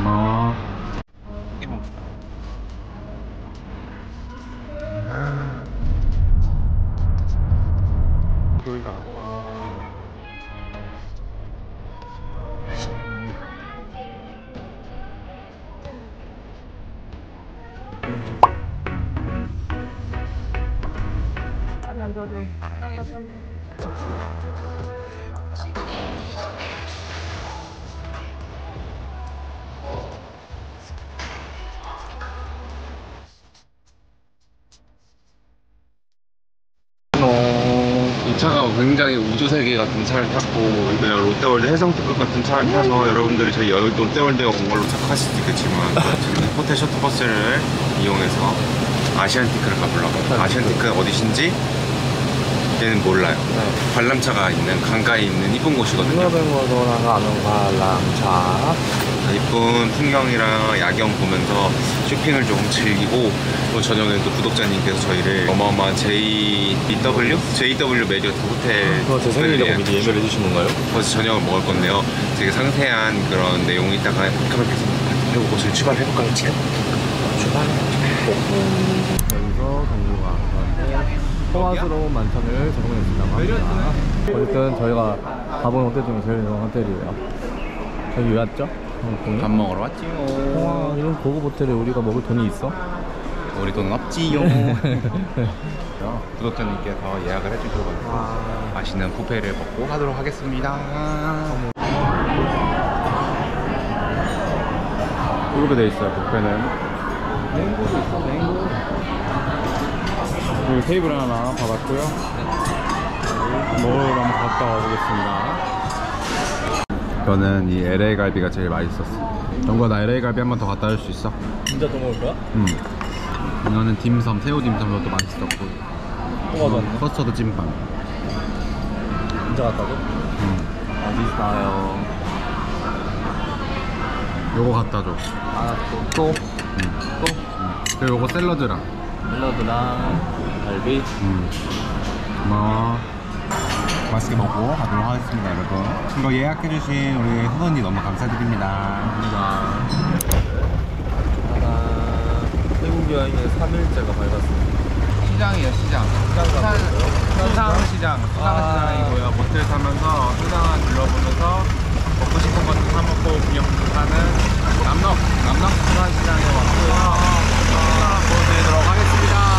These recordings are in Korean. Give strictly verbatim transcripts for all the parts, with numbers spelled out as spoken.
어. 여기가 이 차가 굉장히 우주세계 같은 차를 탔고 그냥 롯데월드 해성특급 같은 차를 타서 여러분들이 저희 롯데월드에 온 걸로 착각하실 수도 있겠지만 지금 호텔 셔틀버스를 이용해서 아시안티크를 가보려고. 아시안티크가 어디신지 얘는 몰라요. 네. 관람차가 있는 강가에 있는 이쁜 곳이거든요. 관람차. 이쁜 풍경이랑 야경 보면서 쇼핑을 조금 즐기고 또 저녁에 또 구독자님께서 저희를 어마어마한 제이더블유? 제이더블유 메리어트 호텔 그거 제 생일이라고 미리 예매를 해주신 건가요? 거기서 저녁을 먹을 건데요. 되게 상세한 그런 내용이 이따가 카메라에서 해보고 저희 출발해볼까요? 지금? 출발! 여기서 동료가 호화스러운 만찬을 제공해준다고 합니다. 어쨌든 저희가 가본 호텔 중에 제일 유명한 호텔이에요. 여기 왜 왔죠? 밥 먹으러 왔지요. 와, 이런 고급 호텔에 우리가 먹을 돈이 있어? 우리 돈 없지요. 구독자님께서 예약을 해주셔가지고 맛있는 뷔페를 먹고 하도록 하겠습니다. 이렇게 돼 있어요. 뷔페는 맹고도 있어, 맹고. 그리고 테이블 하나 받았고요. 먹으러 한번 갔다 와보겠습니다. 저는 이 엘에이 갈비가 제일 맛있었어. 정구야, 나 엘에이 갈비 한 번 더 갖다 줄 수 있어? 진짜 또 먹을 거야? 응. 이거는 딤섬, 새우 딤섬도 맛있었고 또 가져왔네. 커스터드 찐빵. 진짜 갖다 줘? 응. 맛있어요. 요거 갖다 줘. 아, 또? 또? 응. 또? 응. 그리고 요거 샐러드랑. 샐러드랑 갈비. 응. 고마워. 맛있게 먹고 가도록 하겠습니다, 여러분. 이거 예약해주신 우리 후원님 너무 감사드립니다. 감사합니다. 태국 여행의 삼 일째가 밝았습니다. 시장이에요, 시장. 시장 수상시장. 수상시장이고요. 모텔 사면서 수상을 둘러보면서 먹고 싶은 것도 사먹고 기념품도 사는 남럭, 남럭 수상시장에 왔고요. 보여드리도록 하겠습니다.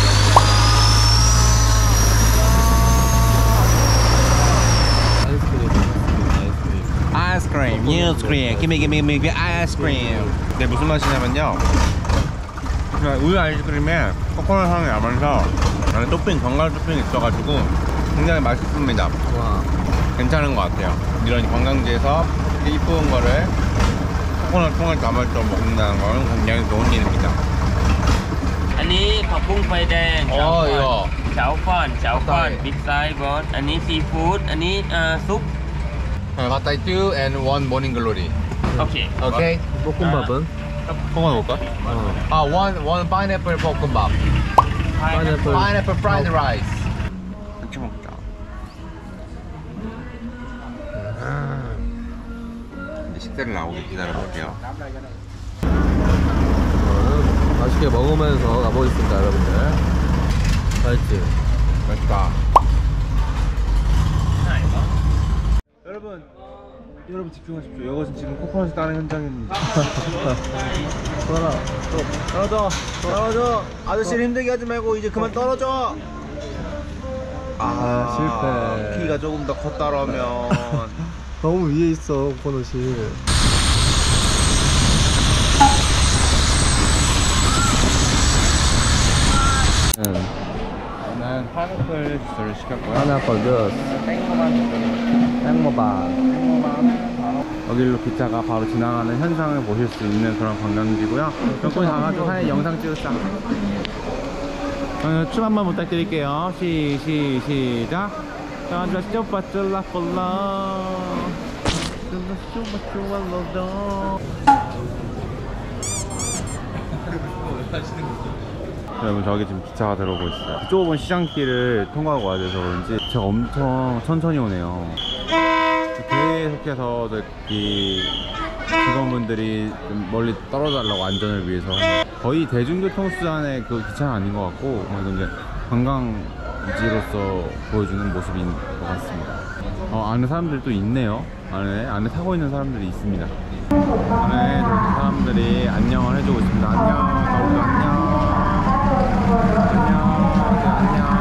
아이스크림, 아이스크림, 기미 기미 기미 아이스크림. 네, 무슨 맛이냐면요. 그냥 우유 아이스크림에 코코넛 향이 나면서 안에 토핑, 견과류 토핑이 있어가지고 굉장히 맛있습니다. 와. 괜찮은 것 같아요. 이런 관광지에서 이렇게 이쁜 거를 코코넛 통을 담아서 먹는다는 건 굉장히 좋은 일입니다. อันนี้ผักบุ้งไฟแดงอ๋อเหรอเฉาฟ่อนเฉาฟ่อนบิ๊กไซส์บอสอันนี้ซีฟู้ดอันนี้เอ่อซุป 팟타이 두 and one morning glory. โอเค 오케이. 볶음밥은? 코코넛 먹을까? 어. 아, one one pineapple 볶음밥. 파인애플. Pineapple fried rice. 같이 먹자. 이제 식사를 나오길 기다려볼게요. 맛있게 먹으면서 가보겠습니다, 여러분들. 맛있지? 맛있다. 여러분, 여러분 집중하십시오. 이것은 지금 코코넛이 따는 현장입니다. 떨어라. 떨어져, 떨어져. 아저씨를 힘들게 하지 말고 이제 그만 떨어져. 아, 실패. 키가 조금 더 컸다라면. 너무 위에 있어, 코코넛이. 응. 저는 파인애플 주스를 시켰고요. 파인애플 주스. 땡모만 주스를. 땡모반. 여기로 기차가 바로 지나가는 현상을 보실 수 있는 그런 관광지고요. 여기 가가지고 사진 영상 찍었자. 어, 춤 한번 부탁드릴게요. 시, 시, 시작. 저저 쇼바 쫄라 폴라. 쇼바 쇼바 로도. 여러분, 저기 지금 기차가 들어오고 있어요. 좁은 시장길을 통과하고 와야 돼서 그런지 기차가 엄청 천천히 오네요. 계속해서 저기 직원분들이 좀 멀리 떨어달라고 안전을 위해서 거의 대중교통수단의 그 기차는 아닌 것 같고 그래도 이제 관광지로서 보여주는 모습인 것 같습니다. 어, 안에 사람들도 있네요. 안에 안에 타고 있는 사람들이 있습니다. 안에 사람들이 안녕을 해주고 있습니다. 안녕, 너희도 안녕, 안녕, 네, 안녕.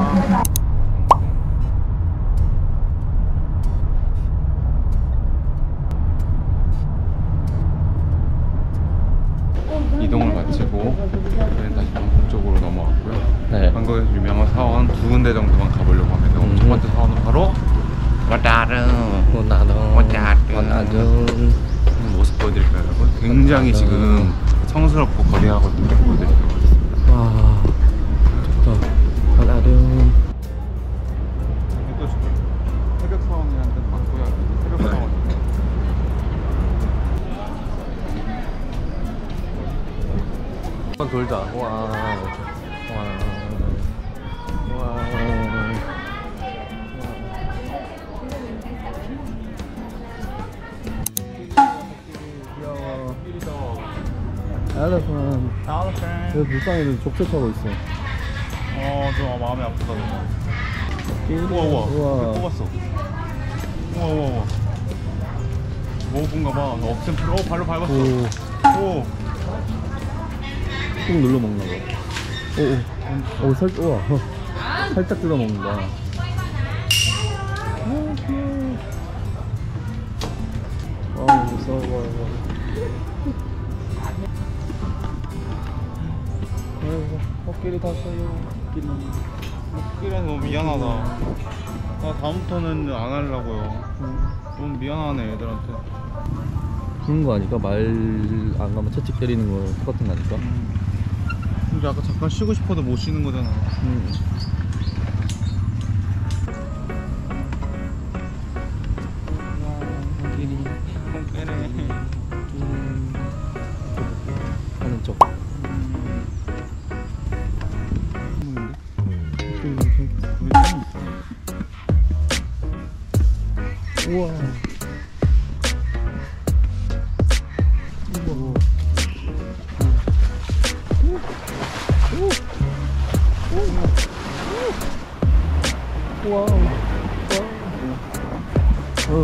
이동을 마치고 저희는 다시 방콕 쪽으로 넘어왔고요. 네. 한국에서 유명한 사원 두 군데 정도만 가보려고 합니다. 음. 첫 번째 사원은 바로 와다르 원하던 원하던 원하던 모습 보여드릴까요, 여러분? 굉장히 지금 성스럽고 거대하거든요. 보여드릴게요. 와 좋다. 원하던 또 새벽 사원이라는 데 맞고요. 새벽 사원. 한번 돌자. 와, 와, 와. 엘레펀. 여기 불쌍해. 족쇄 타고 있어. 어, 저 마음이 아프다. 우와 우와, 우와. 뽑았어. 우와, 우와, 우와. 먹은가 봐. 억센 풀. 어, 발로 밟았어. 오, 오. 꾹 눌러 먹나 봐. 오, 오, 오, 살, 우와. 어, 살짝 뜯어 먹는다. 아, 귀여워. 아, 무서워. 아이고, 코끼리 탔어요. 코끼리. 코끼리는 너무 미안하다. 나 다음부터는 안 하려고요. 너무 미안하네, 애들한테. 그런 거 아닐까? 말 안 가면 채찍 때리는 거 똑같은 거 아닐까? 근데 아까 잠깐 쉬고 싶어도 못 쉬는 거잖아. 음. 코끼리. 코끼리. 음. 하는 척. 우와. 우와. 와우. 와우. 어.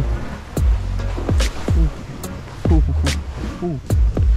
오. 오. 오. 오.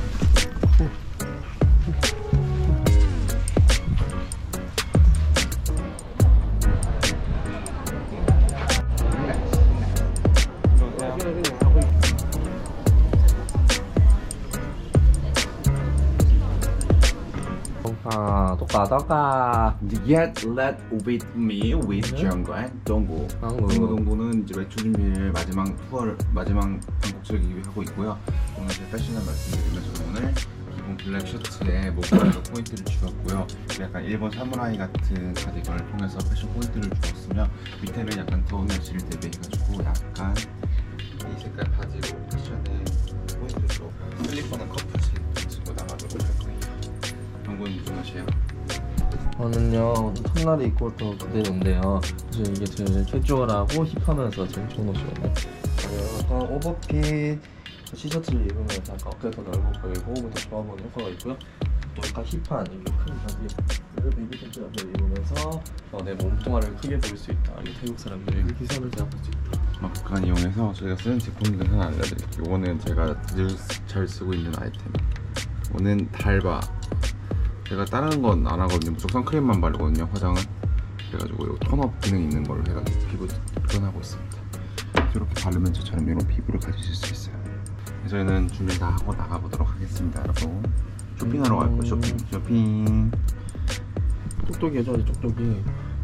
아, 똑까 똑까. Get let with me with 정구 and 동구. 동구. 동구 동구는 이제 외출 준비를 마지막 투어를 마지막 한국 즐기기 위해 하고 있고요. 오늘 제 패션을 말씀드리면 저는 오늘 기본 블랙 셔츠에 목걸이로 포인트를 주었고요. 약간 일본 사무라이 같은 가디건을 통해서 패션 포인트를 주었으며 밑에는 약간 더운 날씨를 대비해가지고 약간 이 색깔 바지로 패션에 포인트를 주었고 슬리퍼는 커플 신고 나가도록 할 거예요. 동구는 무슨 옷이에요? 저는요 첫날에 입고 또 그대로인데요. 그래서 이게 제일 캐주얼하고 힙하면서 제일 좋은 옷이에요. 약간 오버핏 티셔츠를 입으면 약간 어깨가 더 넓어 보이고 몸이 더 좋아 보이는 효과가 있고요. 또 약간 힙한 이렇게 큰 바지를 베이비 팬츠를 입으면서 어, 내 몸뚱아리를 크게 보일 수 있다. 이 태국 사람들의 그 기선을 제압할 수 있다. 막간 이용해서 저희가 쓰는 제품들 하나 알려드릴게요. 이거는 제가 늘 잘 쓰고 있는 아이템. 이거는 달바. 제가 다른 건 안 하거든요. 무조건 선크림만 바르거든요, 화장은. 그래가지고 이 톤업 기능 있는 걸로 해가지고 피부 표현하고 있습니다. 이렇게 바르면 저처럼 이런 피부를 가지실 수 있어요. 저희는 준비 다 하고 나가보도록 하겠습니다, 여러분. 쇼핑하러 갈 거예요, 쇼핑. 쇼핑. 똑똑이 해줘야지, 똑똑이.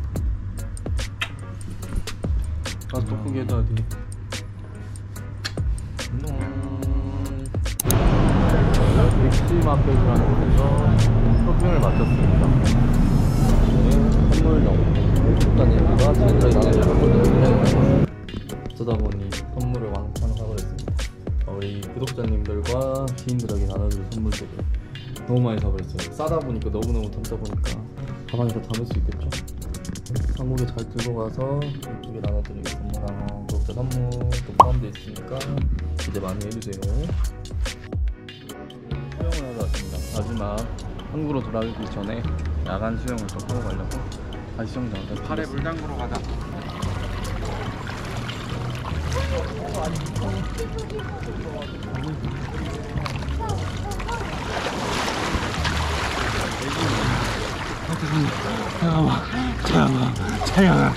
아, 똑똑이 해줘야지. 빅시마켓이라는 곳에서 쇼핑을 마쳤습니다. 네, 선물용 국가님과 지인들이 나눠줄 선물들을 어쩌다 보니 선물을 왕창 사버렸습니다. 우리 구독자님들과 지인들에게 나눠줄 선물들을 너무 많이 사버렸어요. 싸다 보니까 너무너무 덥다 보니까 가방에 다 담을 수 있겠죠? 한국에 잘 들고 가서 이쪽에 나눠드리겠습니다. 구독자 선물도 포함되어 있으니까 기대 많이 해주세요. 수영을 하러 왔습니다. 마지막 한국으로 돌아가기 전에 야간 수영을 좀 하고 가려고 다시 수영장을 좀 팔에 물 담그러 가자. 잠깐만, 잠깐만, 잠깐만.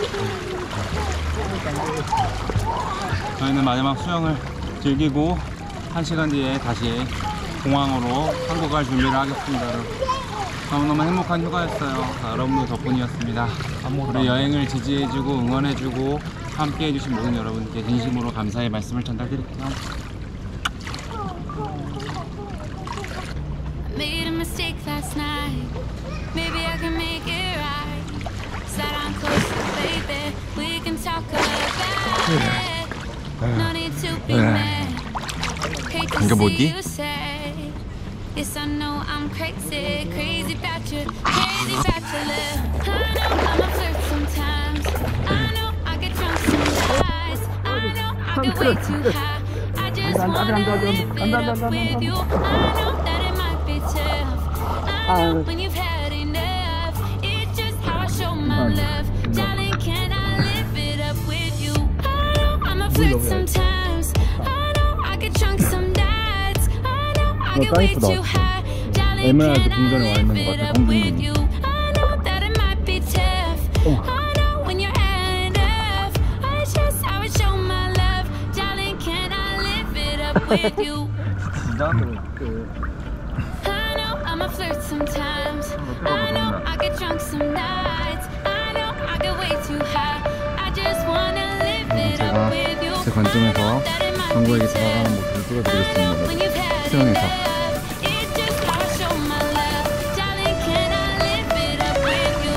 저희는 마지막 수영을 즐기고 한 시간 뒤에 다시 공항으로 한국 갈 준비를 하겠습니다. 너무너무 행복한 휴가였어요. 여러분들 덕분이었습니다. 우리 여행을 지지해주고 응원해주고 함께해주신 모든 여러분께 진심으로 감사의 말씀을 전달드릴게요. Made a mistake last night. Maybe I can make it right. Slide on closer, baby. We can talk about it. No need to be mad. Hate to see you sad. Yes, I know I'm crazy, crazy about you, crazy about your love. I know I'm a flirt sometimes. I know I get drunk some nights. I know I get way too high. I just wanna live it up with you. I know that it might be tough. I know when you've had enough. It's just how I show my love. Darling, can I live it up with you? I know I'm a flirt sometimes. I know I get drunk some nights. I know I get way too high. Darling, can I live it up with you? I know that it might be tough. I know when you're had enough. It's just how I show my love. Darling, can I live it up with you? I know I'm a flirt sometimes. I know I get drunk some nights. I know I get way too high. I just wanna live it up with you. 제 관점에서 정국에게 다가가는 모습을 찍어드리겠습니다. When you've had 수영에서. enough. It's just how I show my love. Darling, can I live it up with you?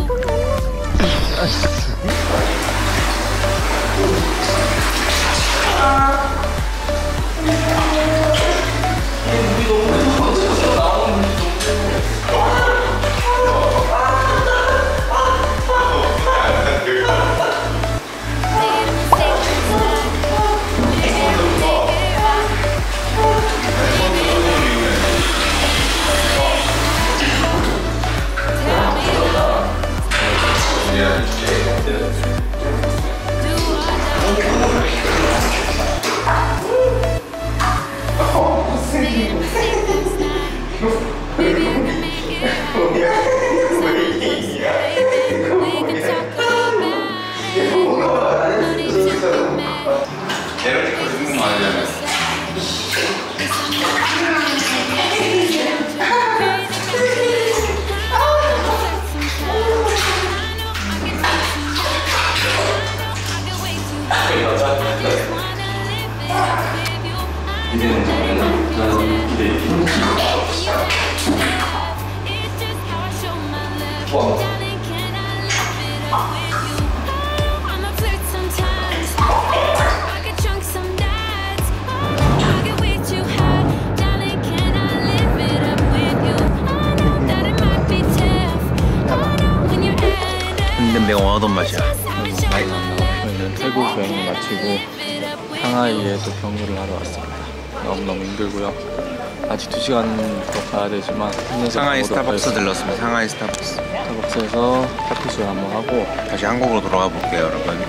내가 원하던 맛이야. 많이 만나고 저희는 태국 여행을 마치고 상하이에 또 경유를 하러 왔습니다. 너무너무 힘들고요. 아직 두 시간 더 가야 되지만 상하이 스타벅스 들렀습니다. 상하이 스타벅스. 스타벅스에서 커피숍 한번 하고 다시 한국으로 돌아가 볼게요, 여러분.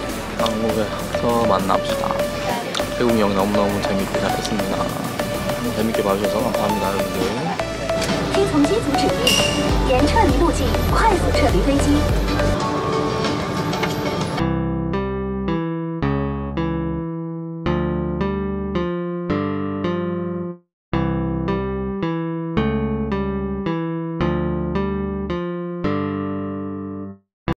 한국에서 만납시다. 태국 여행 너무너무 재밌게 잘했습니다. 재밌게 봐주셔서 감사합니다, 여러분들. 听从机组指令，沿撤离路径快速撤离飞机。